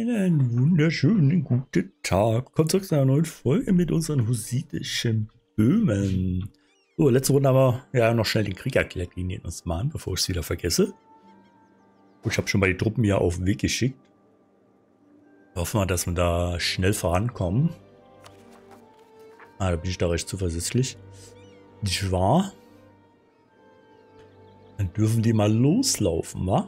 Einen wunderschönen guten Tag. Kommt zurück zu einer neuen Folge mit unseren hussitischen Böhmen. So, letzte Runde haben wir ja noch schnell den Krieg erklärt gegen den Osmanen, bevor ich es wieder vergesse. Und ich habe schon mal die Truppen hier auf den Weg geschickt. Hoffen wir, dass wir da schnell vorankommen. Da bin ich da recht zuversichtlich. Nicht wahr? Dann dürfen die mal loslaufen, wa?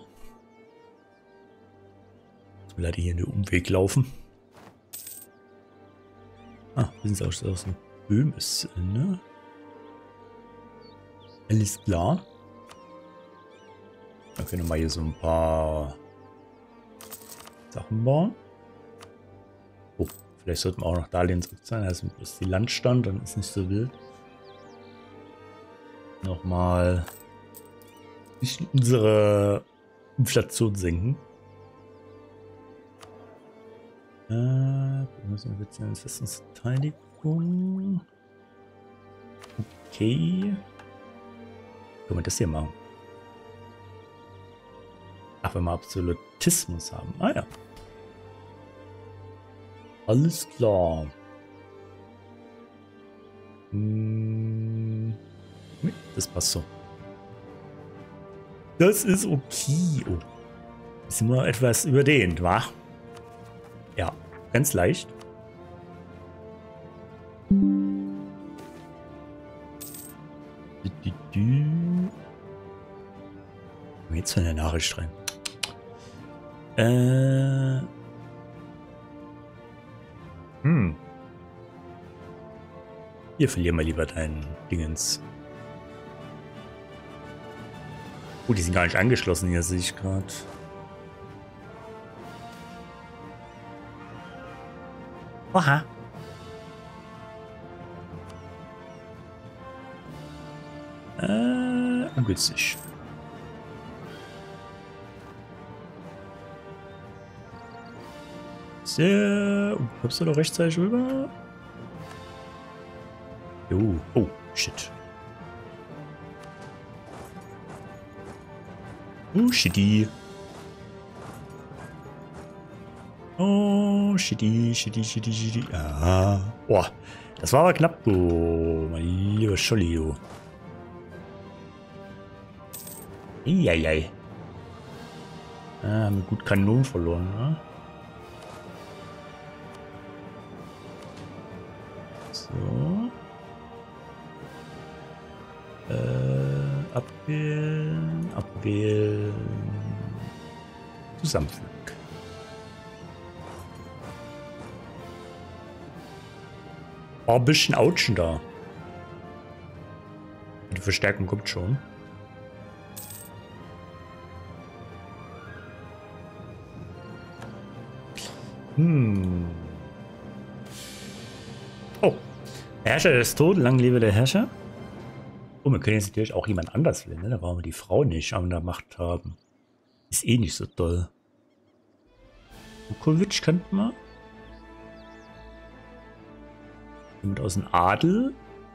Jetzt will er hier in den Umweg laufen. Ah, sind sie aus dem Böhmes, ne? Alles klar. Dann können wir mal hier so ein paar Sachen bauen. Oh, vielleicht sollten wir auch noch Darlehen zurückzahlen. Also ist die Landstand, dann ist nicht so wild. Nochmal nicht unsere Inflation senken. Wir müssen jetzt eine Festungsverteidigung. Okay. Können wir das hier machen? Ach, wenn wir Absolutismus haben. Ah ja. Alles klar. Das passt so. Das ist okay. Oh. Sind wir etwas überdehnt, wa? Ja, ganz leicht. Jetzt für eine Nachricht rein. Hier verlieren wir lieber deinen Dingens. Oh, die sind gar nicht angeschlossen hier, sehe ich gerade. Aha. Ungünstig. Sehr. Kommst du doch rechtzeitig rüber? Jo. Oh, shit. Oh, shitty. Oh, shitty. Ah. Boah, das war aber knapp, oh, mein lieber Scholli, oh. Eieiei. Haben wir gut Kanonen verloren, ne? So. Abwählen. Zusammenfügen. War ein bisschen Autschen da. Die Verstärkung kommt schon. Oh. Herrscher ist tot, lang lebe der Herrscher. Oh, wir können jetzt natürlich auch jemand anders wählen, ne? Da brauchen wir die Frau nicht an der Macht haben. Ist eh nicht so toll. Vukovic könnten wir. Jemand aus dem Adel.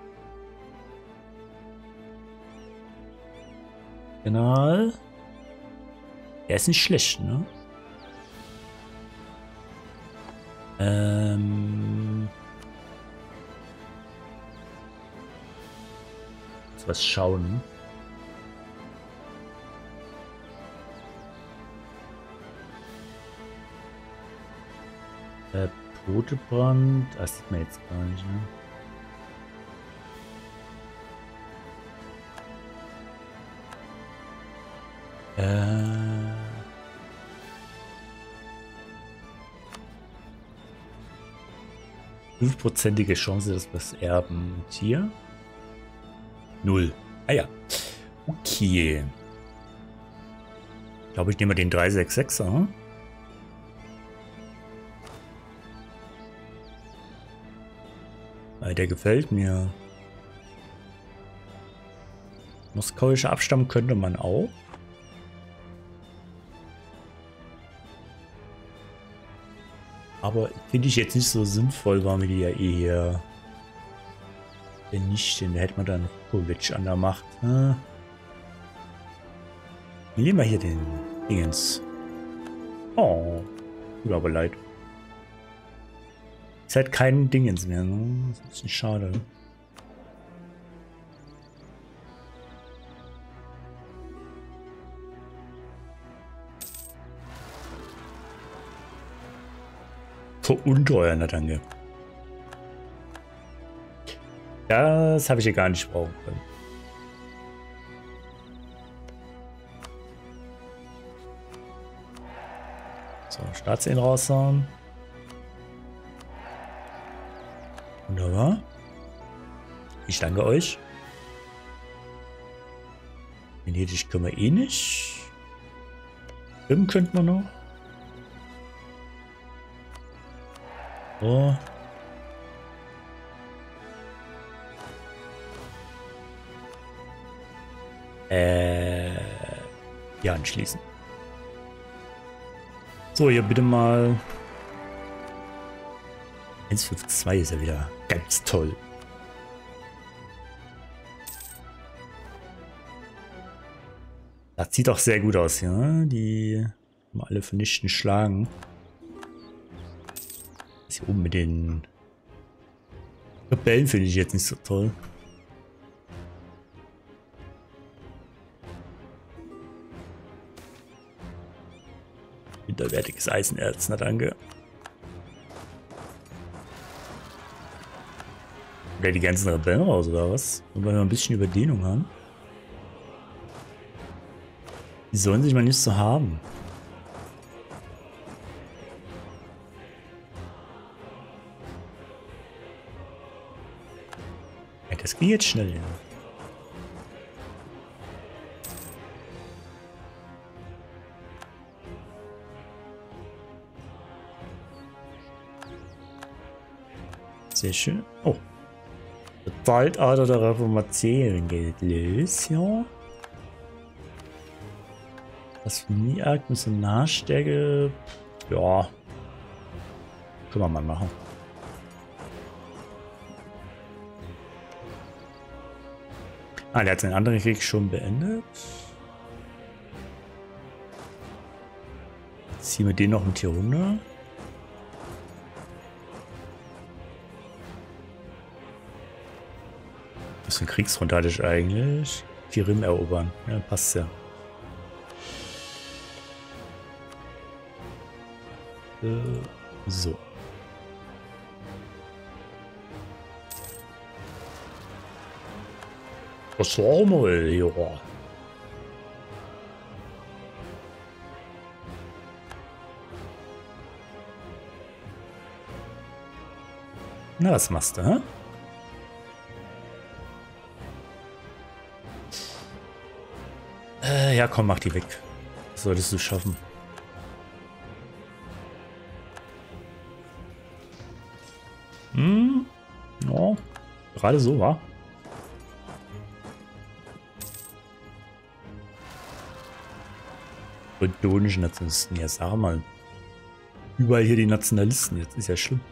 General. Der ist nicht schlecht, ne? Was schauen. Potebrand. Das sieht man jetzt gar nicht, ne? 5%ige Chance, dass wir es erben. Und hier 0. Ah ja. Okay. Ich glaube, ich nehme den 366er. Weil der gefällt mir. Moskauischer Abstammung könnte man auch. Aber finde ich jetzt nicht so sinnvoll, weil wir die ja eh hier vernichten. Da hätte man dann Vukovic an der Macht. Nehmen wir hier den Dingens. Oh. Tut aber leid. Ist halt kein Dingens mehr, ne? Das ist ein bisschen schade. Unteuer, na danke. Das habe ich ja gar nicht brauchen können. So, Staatsehen raushauen. Wunderbar. Ich danke euch. Venedig können wir eh nicht. Schwimmen könnten wir noch. So. Ja, anschließen. So, hier bitte mal. 1,52 ist ja wieder ganz toll. Das sieht doch sehr gut aus hier, ne? Die haben alle vernichtend schlagen. Das hier oben mit den Rebellen finde ich jetzt nicht so toll. Minderwertiges Eisenerz, na danke. Oder die ganzen Rebellen raus, oder was? Und wenn wir ein bisschen Überdehnung haben. Die sollen sich mal nicht so haben. Ja, das geht jetzt schnell, ja. Sehr schön. Oh. Das Zeitalter der Reformation geht los, ja. Das Arc Missionarstärke. Ja. Können wir mal machen. Ah, der hat seinen anderen Krieg schon beendet. Jetzt ziehen wir den noch mit hier runter. Was für ein Kriegsrund hatte ich eigentlich? Die Rim erobern. Ja, passt ja. So. Was war mal, ja. Na, was machst du, hä? Ja, komm, mach die weg. Das solltest du schaffen. Ja, gerade so, wa? Bretonischen Nationalisten, ja, sag mal. Überall hier die Nationalisten, jetzt ist ja schlimm.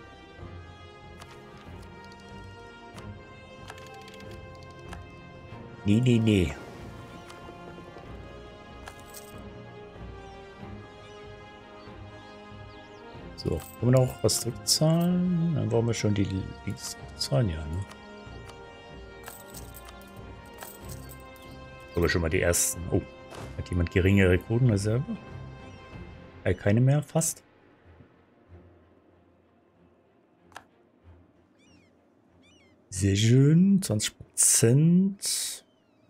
Nee, nee, nee. So, können wir noch was zurückzahlen? Dann brauchen wir schon die Links zahlen, ja. Ne? Aber schon mal die ersten. Oh, hat jemand geringere Quotenreserve? Keine mehr, fast. Sehr schön, 20%.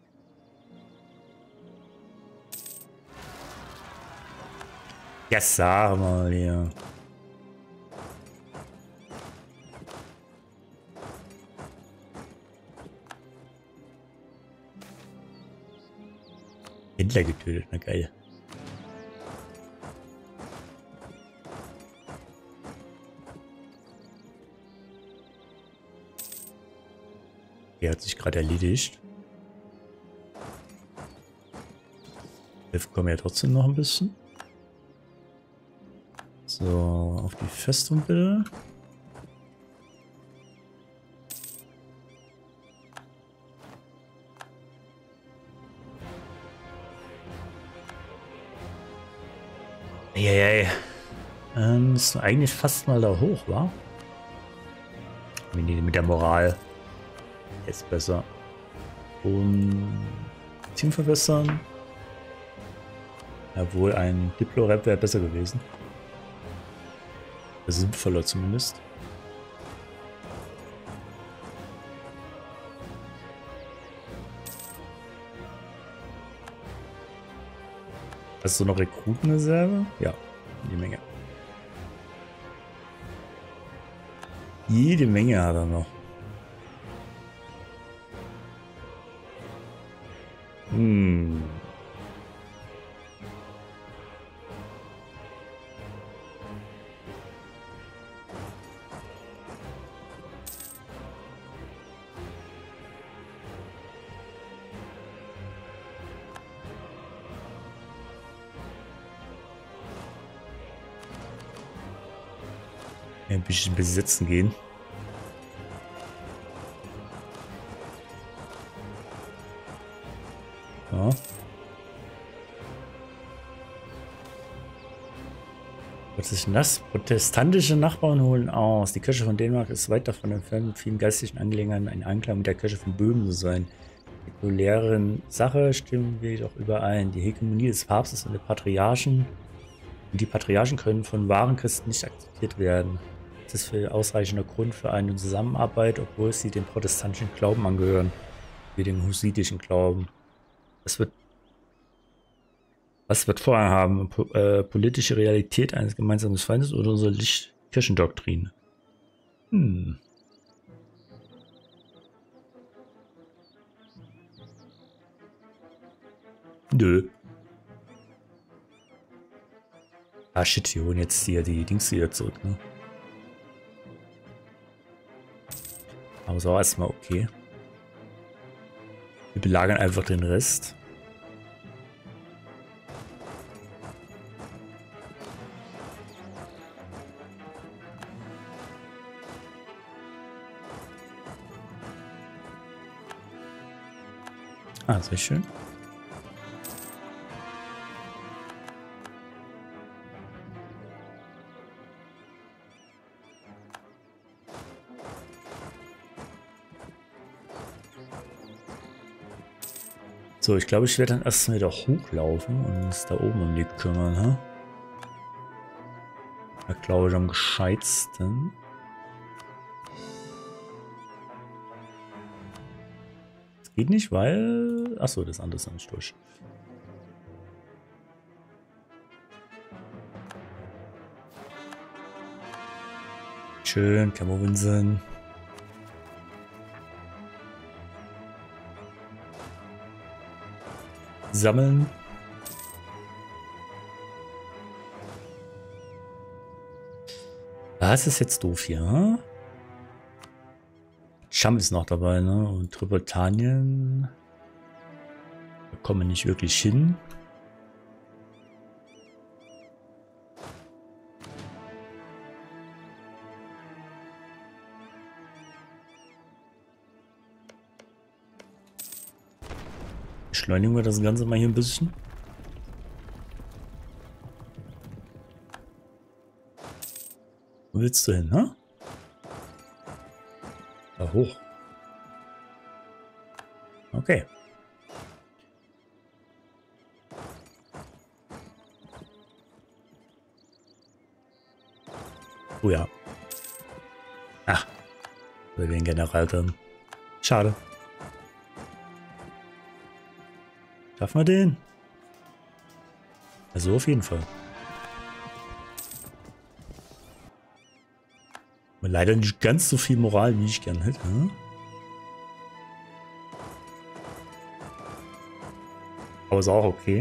Ja, sag mal, ja. Händler getötet, na geil. Der hat sich gerade erledigt. Hilfe kommen ja trotzdem noch ein bisschen. So, auf die Festung bitte. Eieiei. Ist eigentlich fast mal da hoch, wa? Mit der Moral ist besser. Und Team verbessern. Jawohl, ein Diplo-Rap wäre besser gewesen. Sinnvoller zumindest. Hast du noch Rekrutenreserve? Ja, jede Menge. Jede Menge hat er noch. Ein bisschen besetzen gehen. Ja. Was ist denn das? Protestantische Nachbarn holen aus. Die Kirche von Dänemark ist weit davon entfernt, mit vielen geistlichen Angelegenheiten in Einklang mit der Kirche von Böhmen zu sein. Die säkulären Sache stimmen wir jedoch überein. Die Hegemonie des Papstes und der Patriarchen und die Patriarchen können von wahren Christen nicht akzeptiert werden. Das ist für ausreichender Grund für eine Zusammenarbeit, obwohl sie dem protestantischen Glauben angehören, wie dem hussitischen Glauben. Was wird Vorrang haben? Politische Realität eines gemeinsamen Feindes oder unsere Kirchendoktrin? Nö. Ah shit, wir holen jetzt hier die Dings wieder zurück, ne? Aber so erstmal okay. Wir belagern einfach den Rest. Ah, sehr schön. So, ich glaube, ich werde dann erst wieder hochlaufen und uns da oben um die kümmern, ha? Da glaube ich am gescheitsten. Das geht nicht, weil... Achso, das andere ist noch nicht durch. Schön, Kämmerwinseln. Sammeln. Das ist jetzt doof hier, hm? Cham ist noch dabei, ne? Und Britannien. Da kommen wir nicht wirklich hin. Beschleunigen wir das Ganze mal hier ein bisschen. Wo willst du hin, ne? Da hoch. Okay. Oh ja. Ach. Wir werden General drin. Schade. Schaffen wir den? Also auf jeden Fall. Aber leider nicht ganz so viel Moral, wie ich gern hätte. Hm? Aber ist auch okay.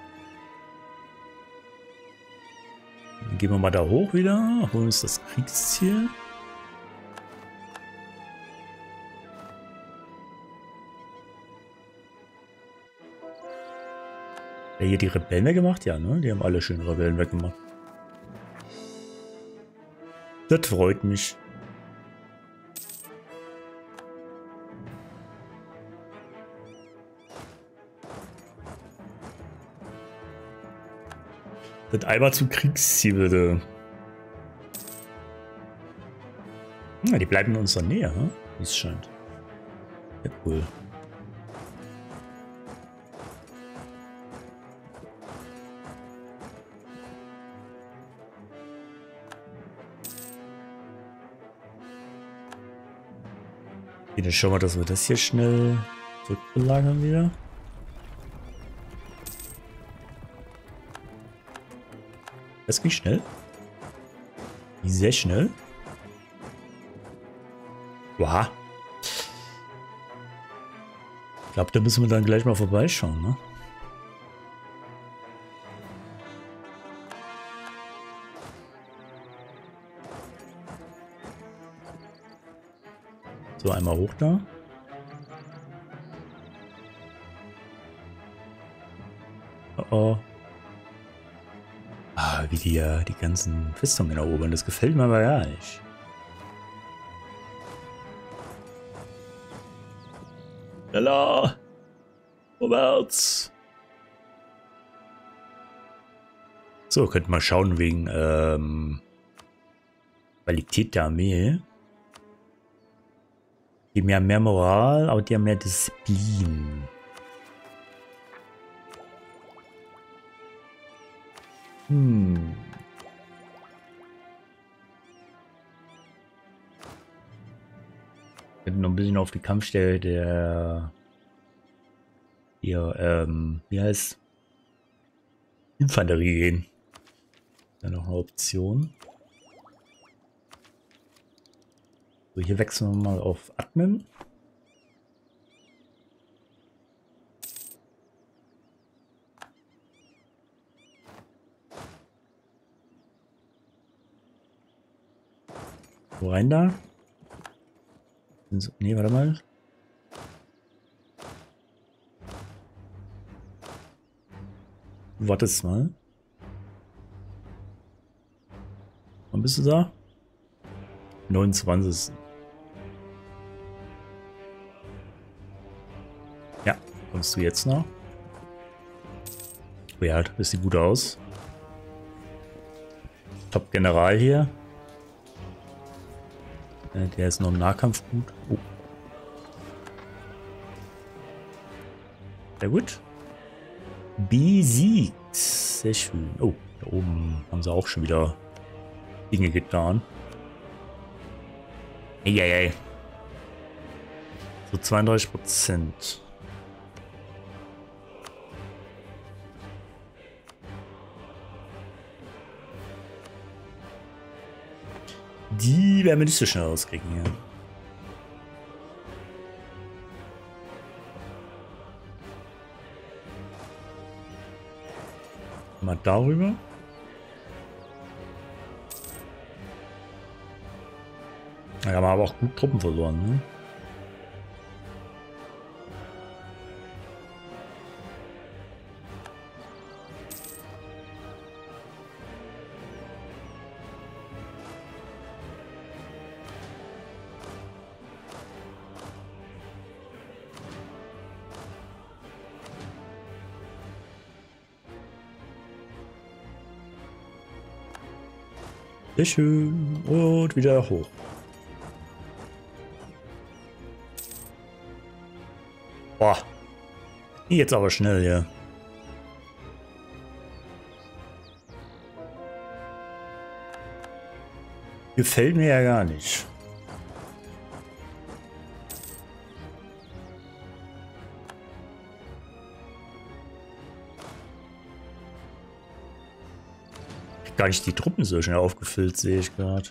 Dann gehen wir mal da hoch wieder. Holen uns das Kriegsziel. Ja, hier die Rebellen weggemacht? Ja, ne? Die haben alle schön Rebellen weggemacht. Das freut mich. Das einmal zum Kriegsziel, bitte. Ja, die bleiben in unserer Nähe, hm? Wie es scheint. Ja, cool. Okay, dann schauen wir, dass wir das hier schnell zurückbelagern wieder. Das ging schnell. Sehr schnell. Wow. Ich glaube, da müssen wir dann gleich mal vorbeischauen, ne? So, einmal hoch da. Oh oh. Ah, wie die ja die ganzen Festungen erobern. Das gefällt mir aber gar nicht. Lala! Vorwärts! So, könnten wir schauen wegen Qualität der Armee. Die haben ja mehr Moral, aber die haben mehr Disziplin. Wir könnten noch ein bisschen auf die Kampfstelle der hier, wie heißt Infanterie gehen. Dann noch eine Option. So, hier wechseln wir mal auf Admin. Wo rein da? Nee, warte mal. Du wartest mal. Wann bist du da? 29. Ja, kommst du jetzt noch? Oh ja, das sieht gut aus. Top General hier. Der ist noch im Nahkampf gut. Oh. Sehr gut. Besiegt. Sehr schön. Oh, da oben haben sie auch schon wieder Dinge getan. Eieiei. So 32%. Die werden wir nicht so schnell rauskriegen hier. Mal darüber. Da haben wir aber auch gut Truppen verloren, ne? Sehr schön. Und wieder hoch. Boah. Jetzt aber schnell, ja. Gefällt mir ja gar nicht. Gar nicht die Truppen so schnell aufgefüllt, sehe ich gerade.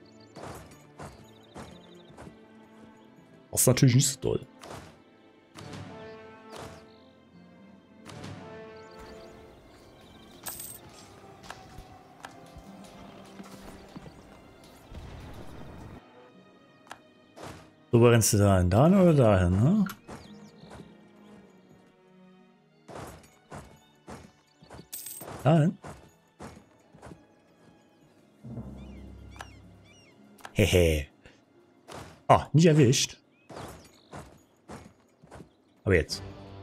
Das ist natürlich nicht so toll. So, wo rennst du dahin? Dahin oder dahin, ne? Dahin? Hehe. Ah, nicht erwischt. Aber jetzt.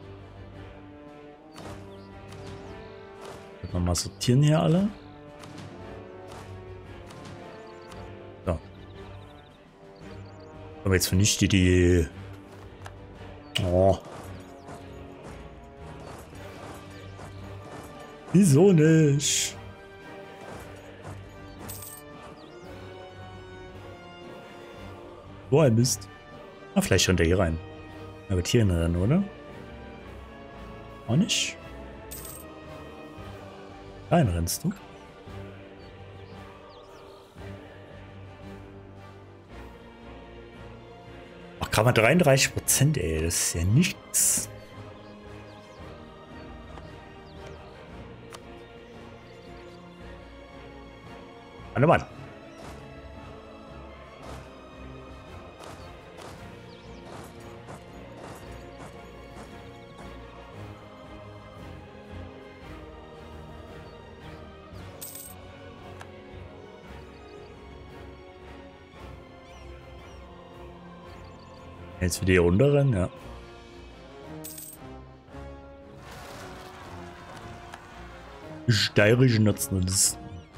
Mal sortieren hier alle. So. Aber jetzt vernichte die... Oh. Wieso nicht? So ein Mist. Ah, vielleicht schon der hier rein. Aber Tiere dann, oder? Auch nicht? Rein rennst du. Ach, gerade mal 33%, ey. Das ist ja nichts. Mann, oh Mann. Jetzt wieder hier runterrennen, ja. Steirische Nationalisten.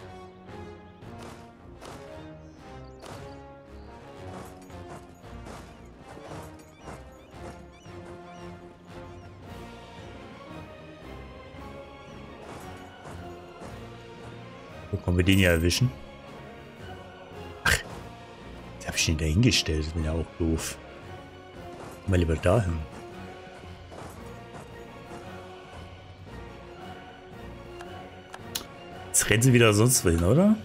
Wo können wir den hier erwischen? Ach, da habe ich den da hingestellt. Das bin ja auch doof. Mal lieber dahin. Jetzt rennen sie wieder sonst wohin, oder?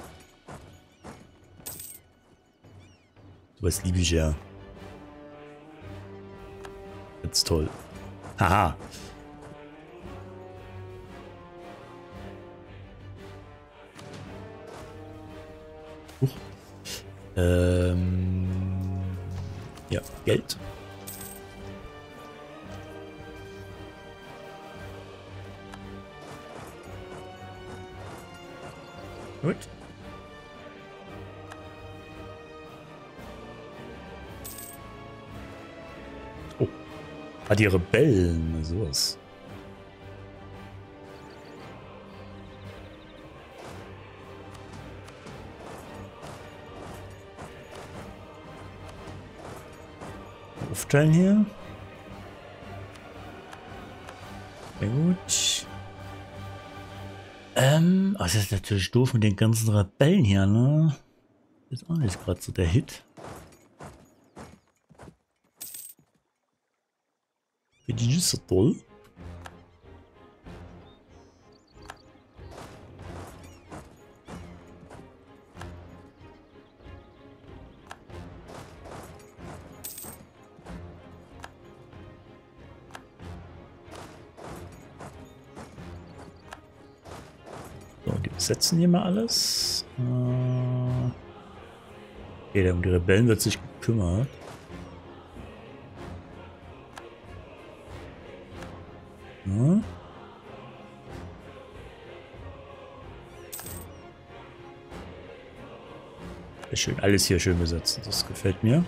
So was liebe ich ja. Jetzt toll. Haha. Ja, Geld. Gut. Oh. Ah, die Rebellen. Sowas. Aufteilen hier. Sehr gut. Das ist natürlich doof mit den ganzen Rebellen hier, ne? Das ist auch nicht gerade so der Hit. Finde ich nicht so toll. Setzen hier mal alles. Okay, um die Rebellen wird sich gekümmert. Ja. Sehr schön, alles hier schön besetzen. Das gefällt mir.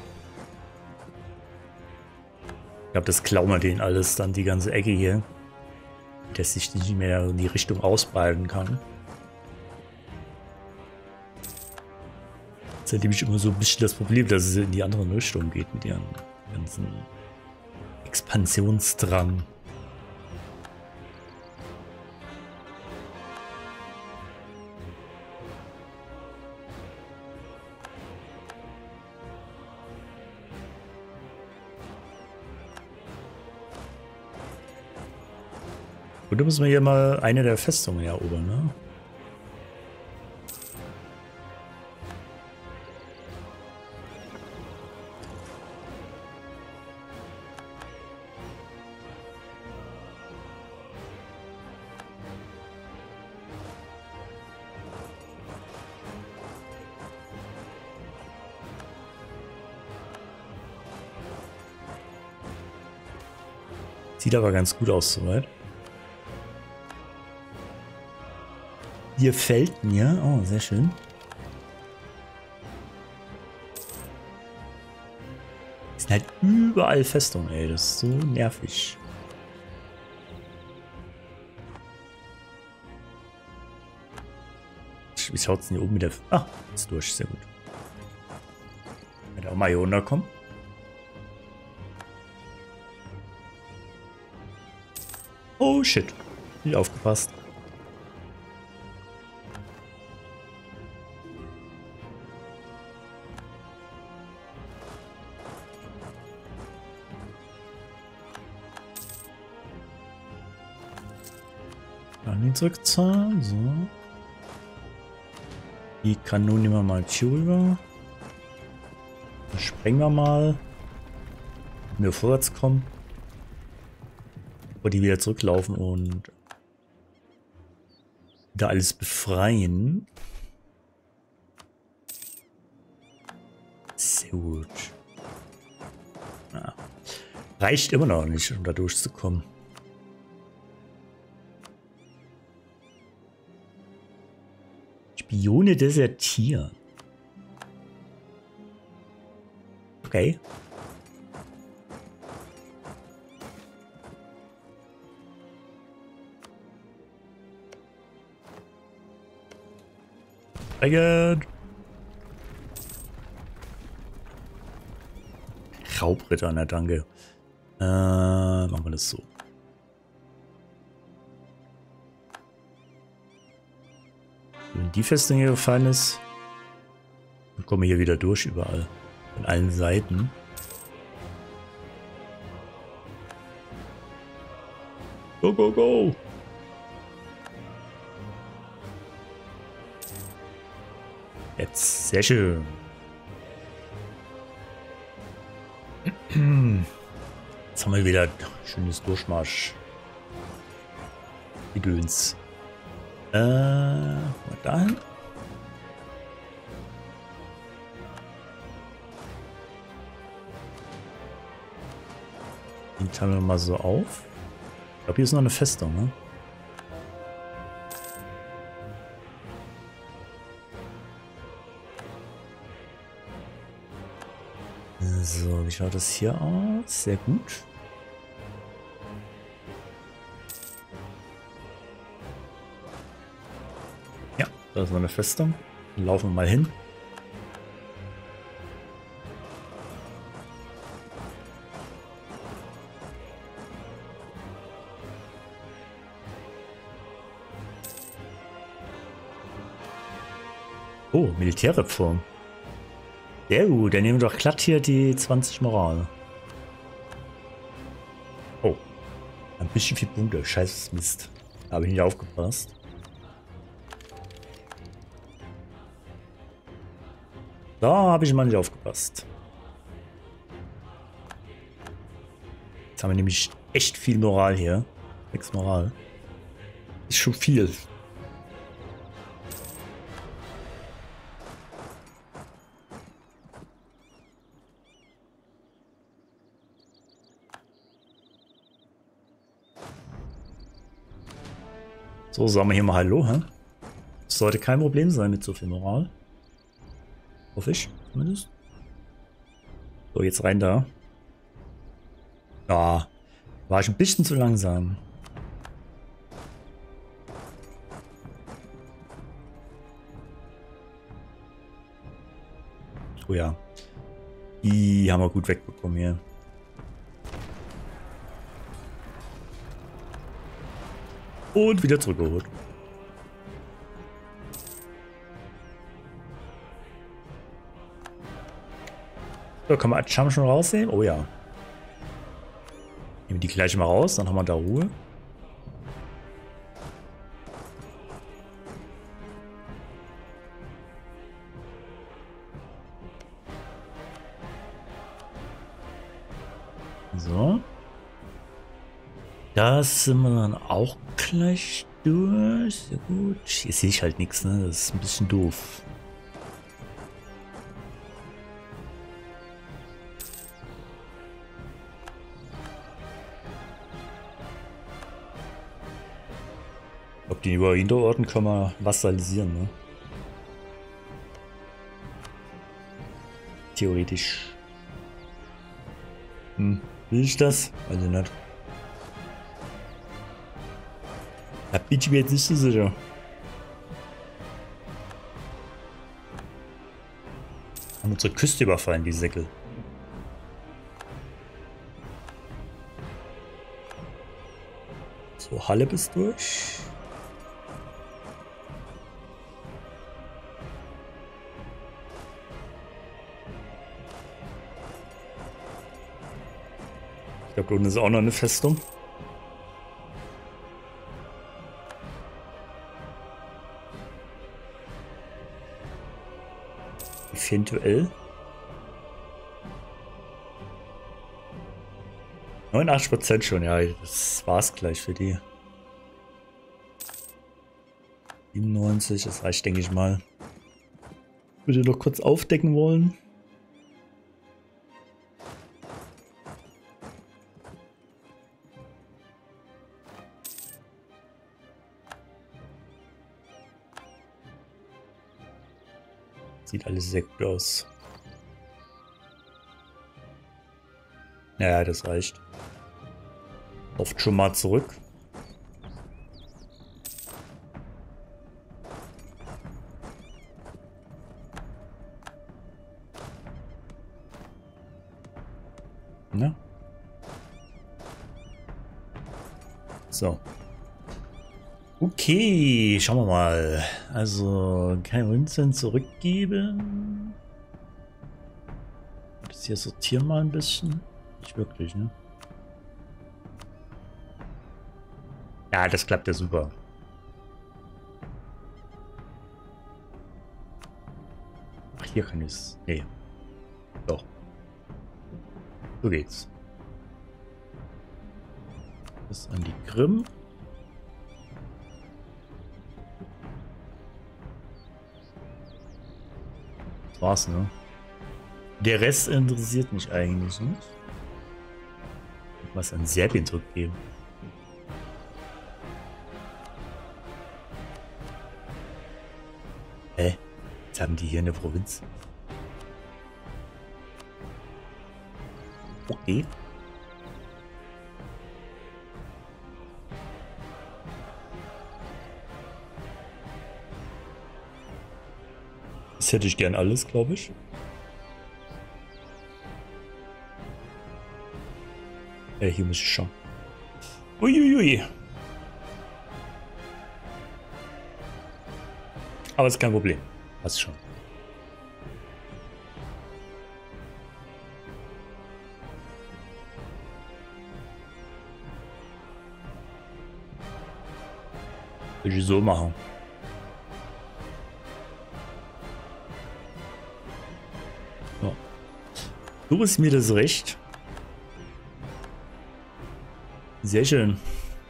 Ich glaube, das klauen wir denen alles dann, die ganze Ecke hier. Dass sich nicht mehr in die Richtung ausbreiten kann. Das ist ja nämlich immer so ein bisschen das Problem, dass es in die andere Richtung geht mit ihrem ganzen Expansionsdrang. Und da müssen wir hier mal eine der Festungen erobern, ne? Sieht aber ganz gut aus soweit. Hier fällt mir. Oh, sehr schön. Es sind halt überall Festungen, ey. Das ist so nervig. Wie schaut es denn hier oben mit der... Ah, ist durch. Sehr gut. Wenn der auch mal hier runterkommt. Oh shit. Nicht aufgepasst. Dann den zurückzahlen. So. Die Kanone nehmen wir mal hier rüber. Dann sprengen wir mal. Wenn wir vorwärts kommen. Bevor die wieder zurücklaufen und da alles befreien. Sehr gut. Ja. Reicht immer noch nicht, um da durchzukommen. Spione desertieren. Okay. Raubritter, na danke. Machen wir das so. Wenn die Festung hier gefallen ist, dann kommen wir hier wieder durch überall. Von allen Seiten. Go, go, go! Jetzt, sehr schön. Jetzt haben wir wieder schönes Durchmarsch. Gedöns. Mal dahin. Den teilen wir mal so auf. Ich glaube, hier ist noch eine Festung, ne? So, wie schaut das hier aus? Sehr gut. Ja, da ist noch eine Festung. Dann laufen wir mal hin. Oh, Militärreform. Sehr gut, dann nehmen wir doch glatt hier die 20 Moral. Oh, ein bisschen viel Punkte. Scheiß Mist. Habe ich nicht aufgepasst. Da habe ich mal nicht aufgepasst. Jetzt haben wir nämlich echt viel Moral hier. 6 Moral. Ist schon viel. So, sagen wir hier mal Hallo, hä? Das sollte kein Problem sein mit so viel Moral. Hoffe ich, zumindest. So, jetzt rein da. Ja, war ich ein bisschen zu langsam. Oh ja. Die haben wir gut wegbekommen hier. Und wieder zurückgeholt. So, kann man Cham schon rausnehmen? Oh ja. Nehmen wir die gleich mal raus, dann haben wir da Ruhe. So. Das sind wir dann auch gleich durch. Sehr gut. Hier sehe ich halt nichts, ne? Das ist ein bisschen doof. Ob die über Hinterorten kann man vassalisieren, ne? Theoretisch. Will ich das? Also nicht. Da bin ich mir jetzt nicht so sicher. Haben unsere Küste überfallen, die Säckel. So, Halle bis durch. Ich glaube, da unten ist auch noch eine Festung. Eventuell. 89% schon, ja, das war's gleich für die. 97, das reicht, denke ich mal. Würde noch kurz aufdecken wollen. Sieht alles sehr gut aus. Ja, das reicht. Oft schon mal zurück. Ja. So. Okay, schauen wir mal. Also, kein Münzen zurückgeben. Das hier sortieren mal ein bisschen. Nicht wirklich, ne? Ja, das klappt ja super. Ach, hier kann ich es. Nee. Doch. So geht's. Das an die Krim. Das war's, ne? Der Rest interessiert mich eigentlich nicht. Was an Serbien zurückgeben. Hä? Jetzt haben die hier eine Provinz. Okay. Das hätte ich gern alles, glaube ich. Hier muss ich schauen. Uiuiui. Aber ist kein Problem. Passt schon. Würde ich so machen. Ja. Du bist mir das recht. Sehr schön.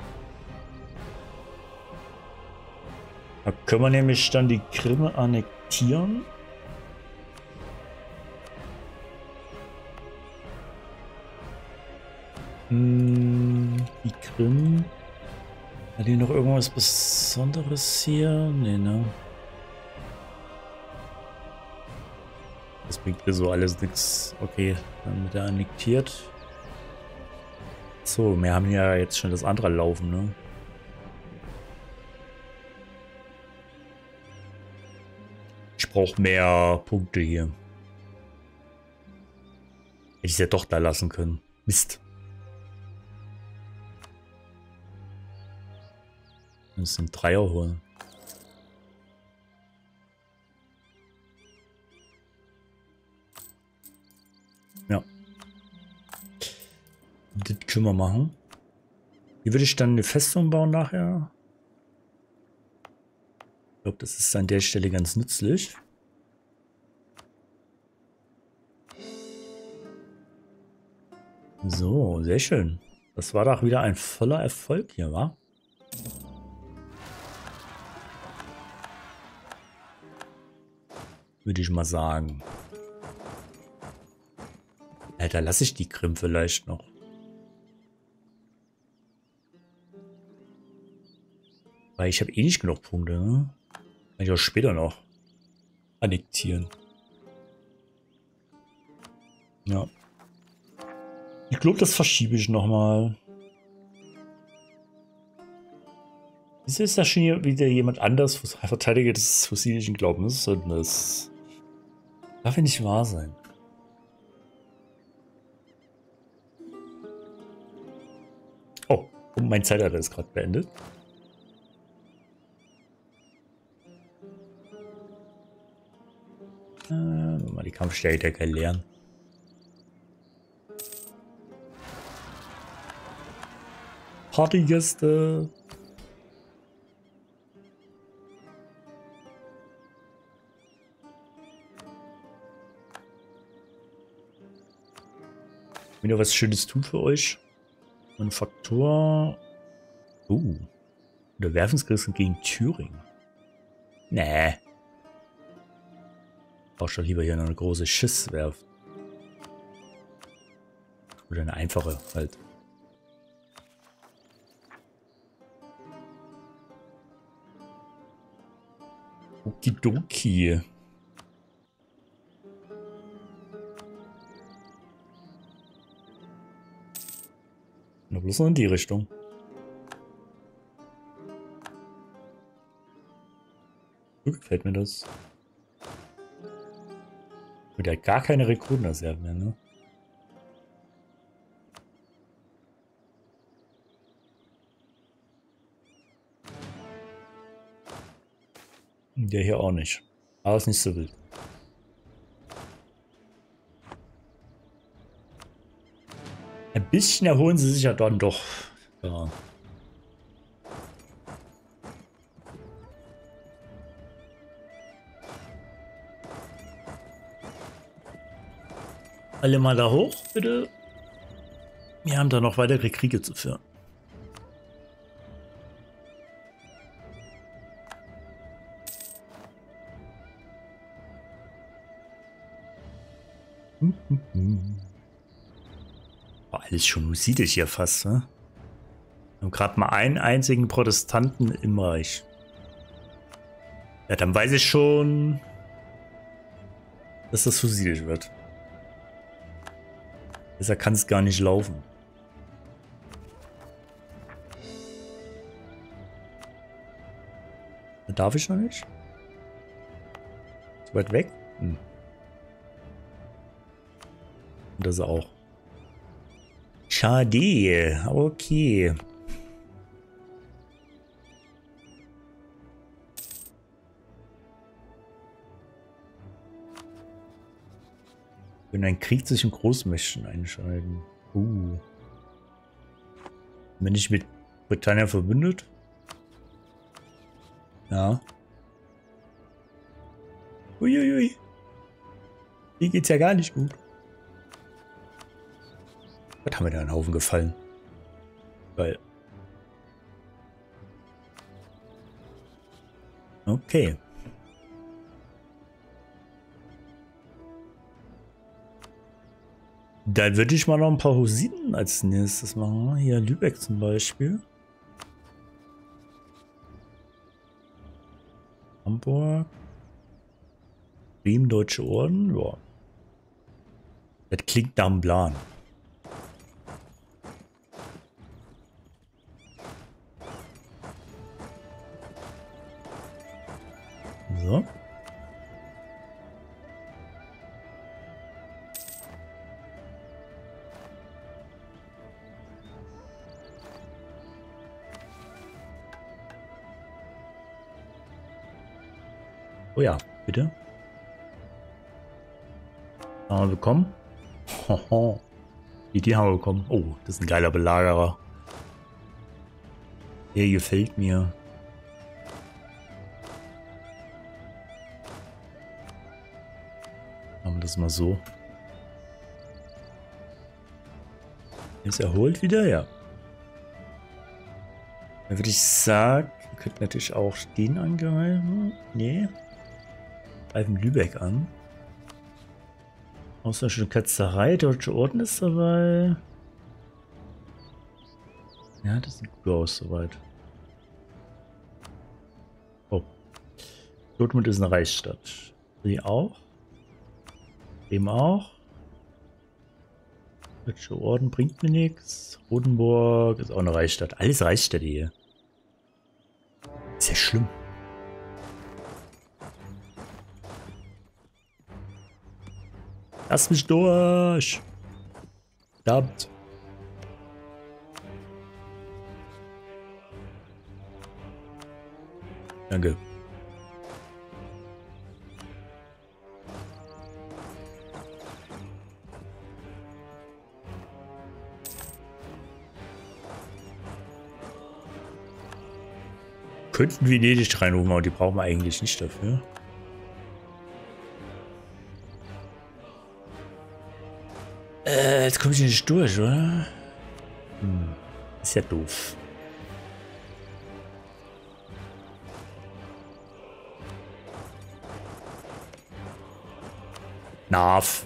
Da können wir nämlich dann die Krim annektieren. Die Krim. Hat hier noch irgendwas Besonderes hier? Nee, ne? Das bringt mir so alles nichts. Okay, dann wird er annektiert. So, wir haben ja jetzt schon das andere laufen, ne? Ich brauche mehr Punkte hier. Hätte ich es ja doch da lassen können. Mist. Wir müssen Dreier holen. Ja. Das können wir machen. Wie würde ich dann eine Festung bauen nachher? Ich glaube, das ist an der Stelle ganz nützlich. So, sehr schön. Das war doch wieder ein voller Erfolg hier, wa? Würde ich mal sagen. Alter, lasse ich die Krim vielleicht noch. Weil ich habe eh nicht genug Punkte, ne? Kann ich auch später noch annektieren. Ja. Ich glaube, das verschiebe ich nochmal. Wieso ist da schon hier wieder jemand anders verteidige des fossilischen Glaubens? Und das Darf ja nicht wahr sein. Oh, und mein Zeitalter ist gerade beendet. Mal die Kampfstärke lernen. Partygäste. Wieder was Schönes tun für euch. Manufaktur. Unterwerfungsgerissen gegen Thüringen. Nee. Brauchst du lieber hier noch eine große Schiffswerft. Oder eine einfache halt. Okidoki. Nur bloß noch in die Richtung. So gefällt mir das. Und der hat gar keine Rekrutenreserven mehr, ne? Der hier auch nicht. Aber ist nicht so wild. Ein bisschen erholen sie sich ja dann doch. Ja. Alle mal da hoch, bitte. Wir haben da noch weitere Kriege zu führen. Oh, alles schon hussitisch hier fast, ne? Wir haben gerade mal einen einzigen Protestanten im Reich. Ja, dann weiß ich schon, dass das hussitisch wird. Besser kann es gar nicht laufen. Darf ich noch nicht? Zu weit weg? Hm. Und das auch. Schade. Okay. Wenn ein Krieg zwischen Großmächten einschalten. Bin ich mit Britannien verbündet? Ja. Uiuiui. Hier geht's ja gar nicht gut. Was haben wir da einen Haufen gefallen? Geil. Okay. Dann würde ich mal noch ein paar Hussiten als nächstes machen. Hier Lübeck zum Beispiel. Hamburg. Bremen, Deutsche Orden. Ja. Das klingt nach dem Plan. So. Oh ja, bitte. Haben wir bekommen? Hoho. Die haben wir bekommen. Oh, das ist ein geiler Belagerer. Der gefällt mir. Machen wir das mal so. Ist erholt wieder? Ja. Dann würde ich sagen, wir könnten natürlich auch den angreifen. Nee. Greifen Lübeck an. Ausländische Ketzerei, Deutsche Orden ist dabei. Ja, das sieht gut aus soweit. Oh. Dortmund ist eine Reichsstadt. Sie auch. Dem auch. Deutsche Orden bringt mir nichts. Rodenburg ist auch eine Reichsstadt. Alles Reichsstädte hier. Ist ja schlimm. Lass mich durch. Verdammt. Danke. Könnten Venedig reinrufen, aber die brauchen wir eigentlich nicht dafür. Jetzt komme ich nicht durch, oder? Ist ja doof. Nav.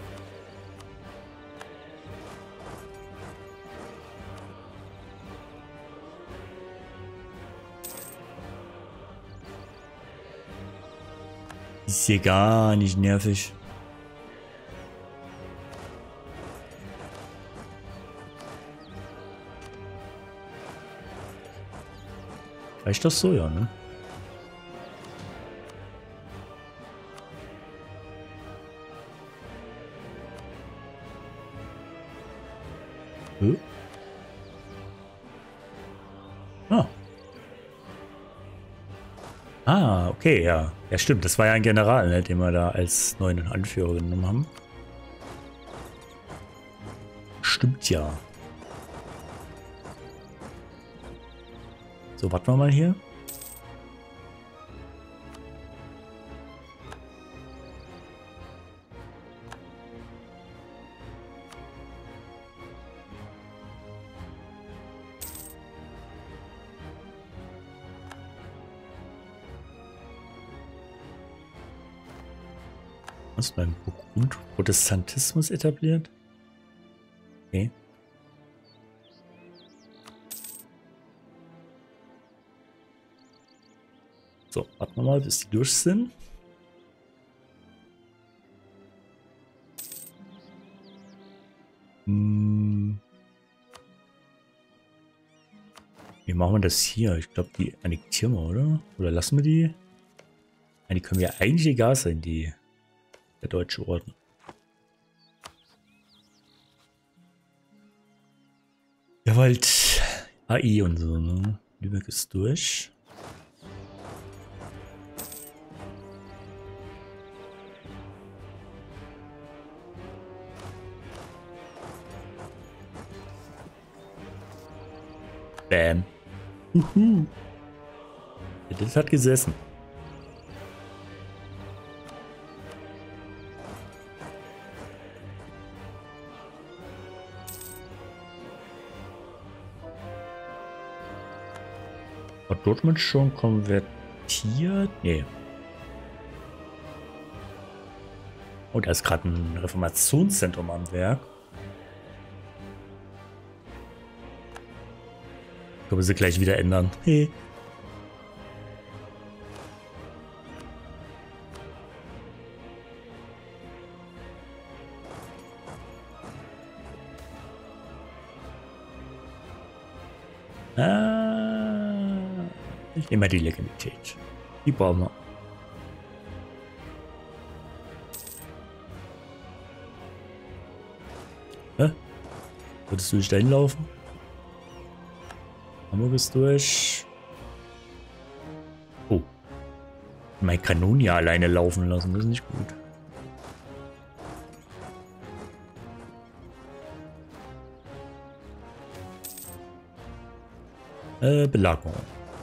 Ist hier gar nicht nervig. Reicht das so, ja, ne? Ah. Ah, okay, ja. Ja, stimmt. Das war ja ein General, ne, den wir da als neuen Anführer genommen haben. Stimmt ja. So, warten wir mal hier. Was beim Burgund Protestantismus etabliert? Okay. So, warten wir mal, bis die durch sind. Wie machen wir das hier? Ich glaube, die annektieren wir, oder? Oder lassen wir die? Ja, die können ja eigentlich egal sein, die der Deutsche Orden. Ja, halt AI und so, ne? Lübeck ist durch. Bam. Das hat gesessen. War Dortmund schon konvertiert? Nee. Oh, da ist gerade ein Reformationszentrum am Werk. Ich glaube, sie gleich wieder ändern. Hey. Ich nehme mal die Legitimität. Die brauchen wir. Hä? Würdest du nicht dahin laufen? Hamburg ist durch. Oh. Mein Kanonier alleine laufen lassen, das ist nicht gut. Belagerung.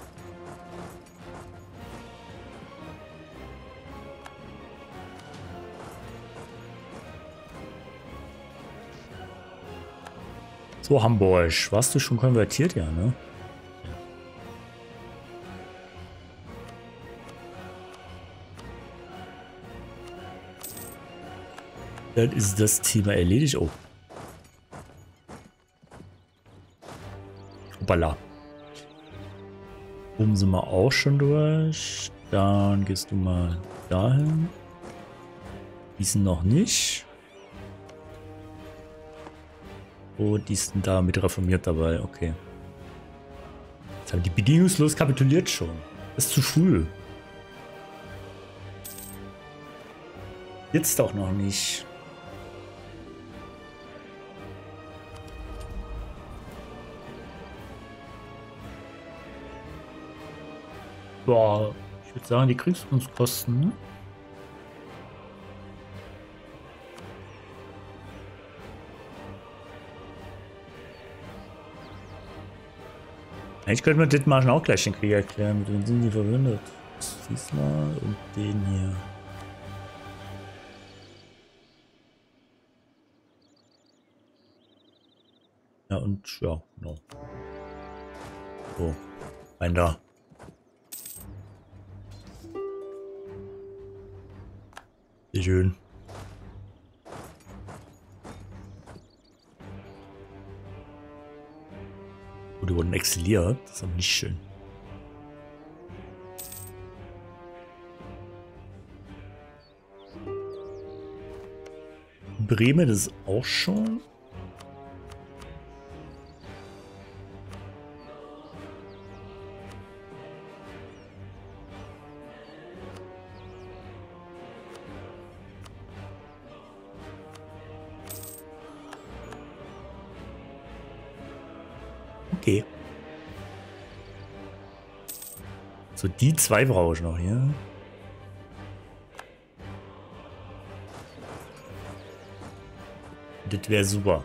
So, Hamburg. Warst du schon konvertiert? Ja, ne? Dann ist das Thema erledigt. Oh. Hoppala. Oben sind wir auch schon durch. Dann gehst du mal dahin. Die sind noch nicht. Oh, die sind da mit reformiert dabei. Okay. Jetzt haben die bedingungslos kapituliert schon. Das ist zu früh. Jetzt doch noch nicht. Boah, ich würde sagen, die Kriegskunstkosten, ne? Eigentlich könnte man Dithmarschen auch gleich den Krieg erklären. Mit wem sind die verbündet? Diesmal und den hier. Ja, und ja, no. So, rein da. Sehr schön. Oh, die wurden exiliert. Das ist aber nicht schön. Bremen ist auch schon. Okay. So, die zwei brauche ich noch hier. Das wäre super.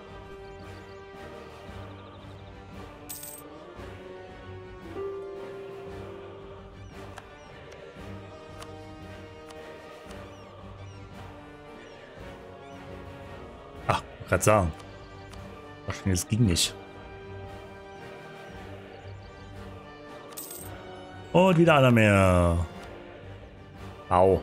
Ach, gerade sagen. Ach, das ging nicht. Und wieder einer mehr. Au.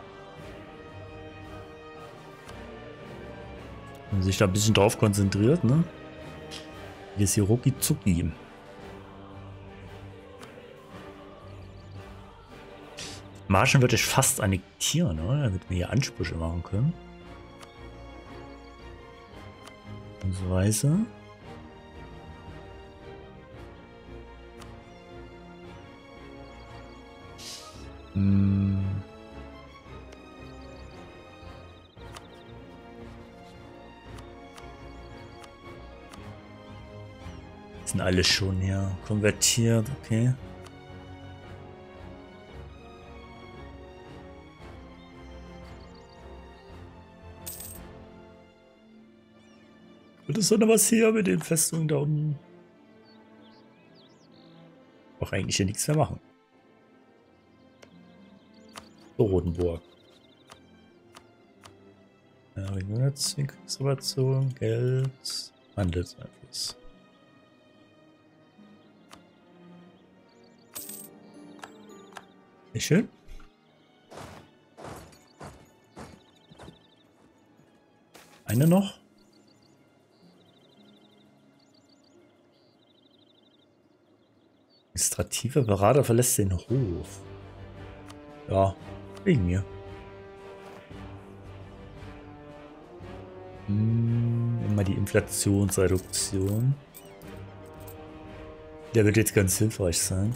Wenn man sich da ein bisschen drauf konzentriert, ne? Jetzt hier rucki zucki. Marschen würde ich fast annektieren, oder? Damit wir hier Ansprüche machen können. Und so weiter. Sind alle schon hier konvertiert, okay. Wird es doch noch was hier mit den Festungen da unten? Auch eigentlich hier nichts mehr machen. So, Rotenburg. Ja, Regionalziel, Kriegsreparation, Geld, Handelseinfluss. Sehr schön. Eine noch. Administrativer Berater verlässt den Hof. Ja, wegen mir. Immer die Inflationsreduktion. Der wird jetzt ganz hilfreich sein.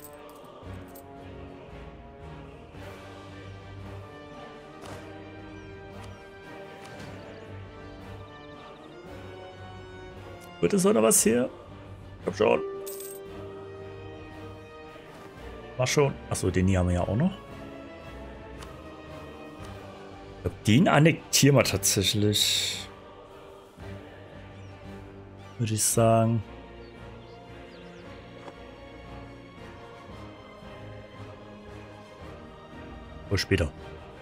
Wird es auch noch was hier? Komm schon. Mach schon. Achso, den hier haben wir ja auch noch. Ich glaube, den annektieren wir tatsächlich. Würde ich sagen. Oder später.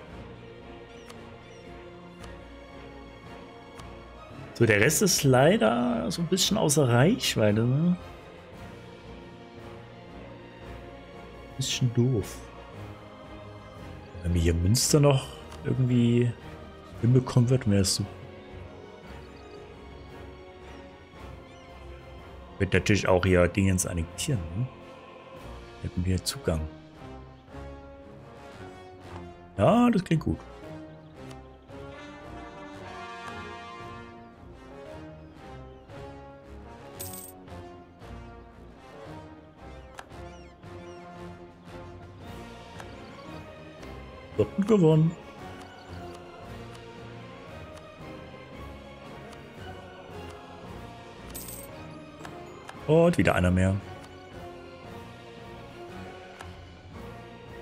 So, der Rest ist leider so ein bisschen außer Reichweite, ne? Bisschen doof. Wenn wir hier Münster noch irgendwie hinbekommen wird, wäre es super. Wird natürlich auch hier Dingens annektieren, ne? Hätten wir Zugang. Ja, das klingt gut. Dortmund gewonnen. Und wieder einer mehr.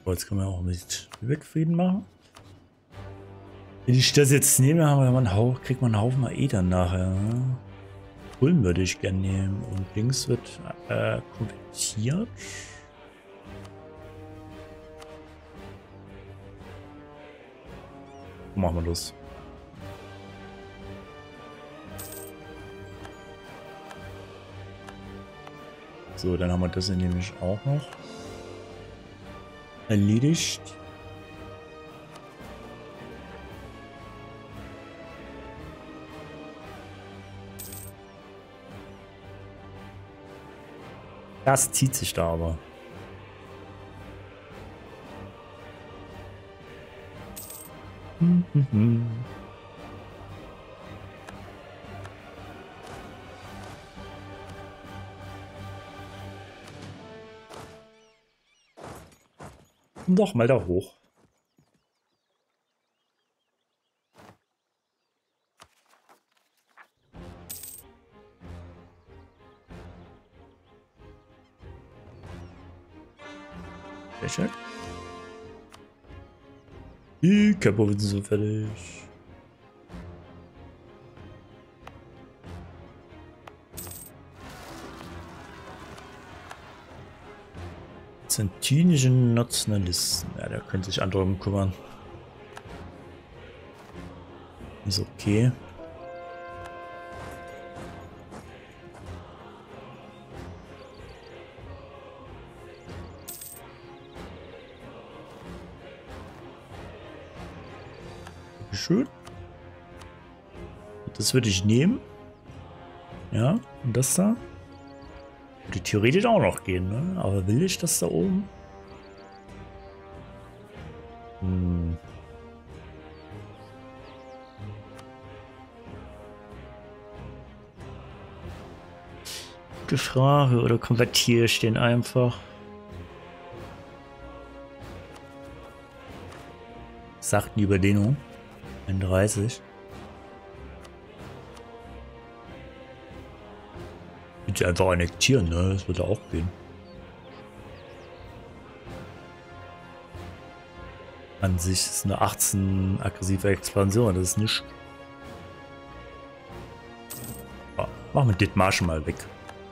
So, jetzt können wir auch mit Lübeck-Frieden machen. Wenn ich das jetzt nehme, haben wir kriegt man einen Haufen Aeder nachher. Ne? Ulm würde ich gerne nehmen. Und links wird konvertiert. Machen wir das. So, dann haben wir das nämlich auch noch erledigt. Das zieht sich da aber. Noch mal da hoch. Sehr schön. Die Köpfe sind fertig. Byzantinische Nationalisten. Ja, da können sich andere um kümmern. Ist okay. Schön. Das würde ich nehmen. Ja, und das da. Würde theoretisch auch noch gehen, ne? Aber will ich das da oben? Gute Frage. Oder konvertiere ich den einfach? Sagt die Überdehnung. 31. Bitte einfach annektieren, ne? Das würde auch gehen. An sich ist eine 18 aggressive Expansion, das ist nicht. Ja, machen wir Dithmarschen mal weg.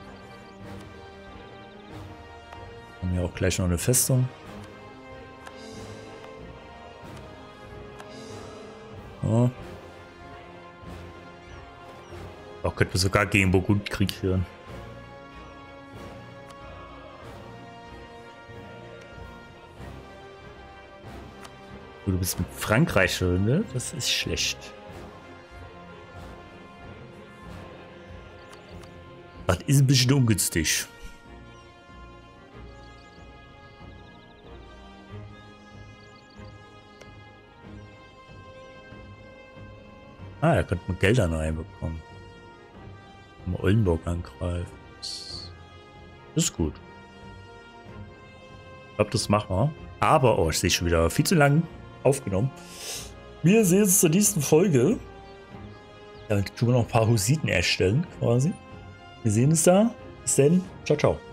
Haben wir auch gleich noch eine Festung. Ja. Auch könnten wir sogar gegen Burgund Krieg führen. Du bist mit Frankreich schon, ne? Das ist schlecht. Das ist ein bisschen ungünstig. Ah, da könnte man Gelder reinbekommen. Wenn man Oldenburg angreift. Das ist gut. Ich glaube, das machen wir. Aber, oh, ich sehe schon wieder viel zu lang aufgenommen. Wir sehen uns zur nächsten Folge. Damit tun wir noch ein paar Hussiten erstellen, quasi. Wir sehen uns da. Bis dann. Ciao, ciao.